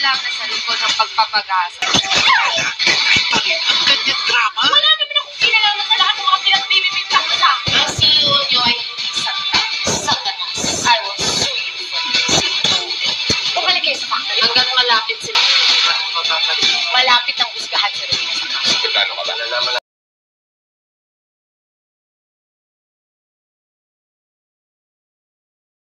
lang na sa likod ng pagpapagasa. Ang ganyan drama? Wala naman akong kinalaman sa lahat ng mga pinagbibibigyan ko sa akin. Ang CEO nyo ay Satanas. I will sue you for this. Bumalik kayo sa factory. Hanggat malapit sila. Mapapalik.